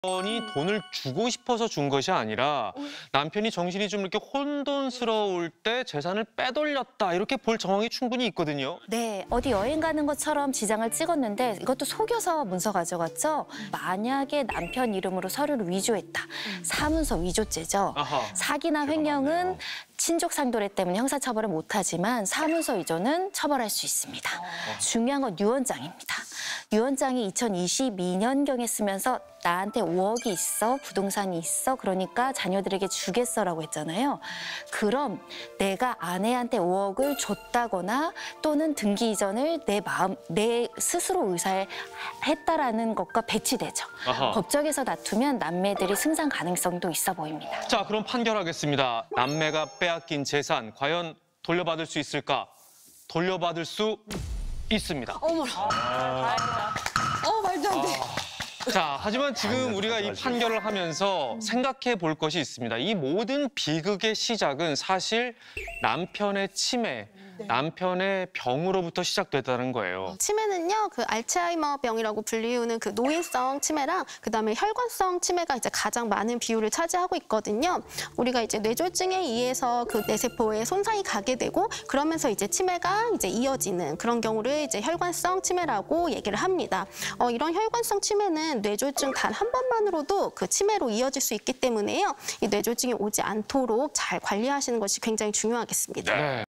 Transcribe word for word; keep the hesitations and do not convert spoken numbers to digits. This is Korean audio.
남편이 돈을 주고 싶어서 준 것이 아니라 남편이 정신이 좀 이렇게 혼돈스러울 때 재산을 빼돌렸다 이렇게 볼 정황이 충분히 있거든요. 네, 어디 여행 가는 것처럼 지장을 찍었는데 이것도 속여서 문서 가져갔죠. 만약에 남편 이름으로 서류를 위조했다. 사문서 위조죄죠. 아하, 사기나 횡령은 친족 상도례 때문에 형사처벌을 못하지만 사문서 위조는 처벌할 수 있습니다. 어. 중요한 건 유언장입니다. 유언장이 이천이십이 년경에 쓰면서 나한테 오억이 있어, 부동산이 있어, 그러니까 자녀들에게 주겠어라고 했잖아요. 그럼 내가 아내한테 오억을 줬다거나 또는 등기 이전을 내 마음, 내 스스로 의사했다라는 것과 배치되죠. 아하. 법정에서 다투면 남매들이 승산 가능성도 있어 보입니다. 자, 그럼 판결하겠습니다. 남매가 빼앗긴 재산 과연 돌려받을 수 있을까? 돌려받을 수 있습니다. 어머나. 어, 말도 안 돼. 자, 하지만 지금 우리가 이 판결을 하면서 생각해 볼 것이 있습니다. 이 모든 비극의 시작은 사실 남편의 치매, 남편의 병으로부터 시작됐다는 거예요. 치매는요, 그 알츠하이머 병이라고 불리우는 그 노인성 치매랑 그다음에 혈관성 치매가 이제 가장 많은 비율을 차지하고 있거든요. 우리가 이제 뇌졸중에 의해서 그 뇌세포에 손상이 가게 되고 그러면서 이제 치매가 이제 이어지는 그런 경우를 이제 혈관성 치매라고 얘기를 합니다. 어, 이런 혈관성 치매는 뇌졸중 단 한 번만으로도 그 치매로 이어질 수 있기 때문에요. 이 뇌졸중이 오지 않도록 잘 관리하시는 것이 굉장히 중요하겠습니다. 네.